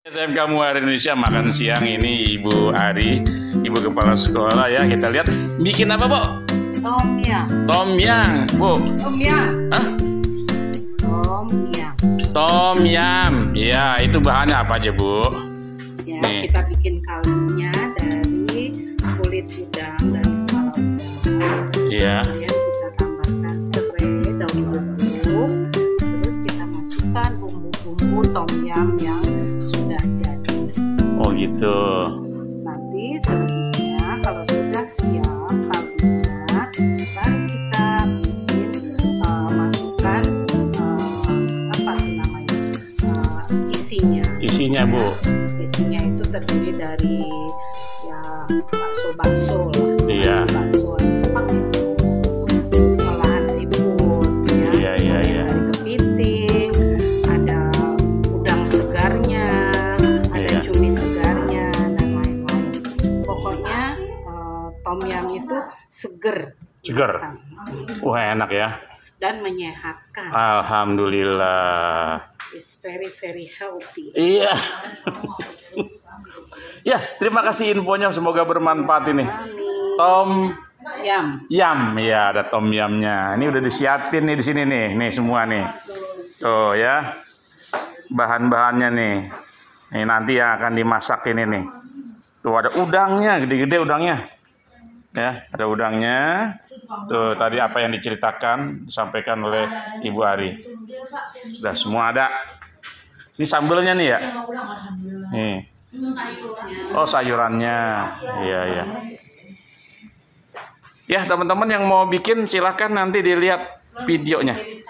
SMK Muara Indonesia makan siang ini Ibu Ari, Ibu Kepala Sekolah ya. Kita lihat bikin apa, Bu? Tom yam. Tom yam, Bu. Tom yam. Hah? Tom yam. Tom yam. Ya, itu bahannya apa aja, Bu? Ya, Nih. kita bikin kaldunya dari kulit udang dan kepala udang. Iya. Kemudian kita tambahkan serai, daun jeruk, terus kita masukkan bumbu-bumbu tom yam yang sudah jadi. Oh gitu. Nanti selebihnya kalau sudah siap kaldunya, baru kita bikin masukkan apa tuh namanya isinya. Isinya, Bu. Isinya itu terdiri dari ya bakso lah. Iya. Bakso itu pakai olahan seafood ya. Iya. Dari kepiting, ada udang segarnya, ada Iya. cumi segarnya dan lain-lain. Pokoknya tom yam itu seger. Seger. Wah, enak ya. Dan menyehatkan. Alhamdulillah. It's very very healthy. Iya. Ya, terima kasih infonya, semoga bermanfaat ini. Tom Yam. yam, ya ada tom yamnya. Ini udah disiapin nih di sini nih semua nih. Tuh ya, bahan-bahannya nih. Ini nanti yang akan dimasak ini nih. Tuh ada udangnya, gede-gede udangnya. Ya, ada udangnya. Tuh tadi apa yang diceritakan, disampaikan oleh Ibu Ari. Sudah semua ada. Ini sambelnya nih ya. Nih. Oh sayurannya. Iya. Ya teman-teman yang mau bikin silahkan nanti dilihat videonya.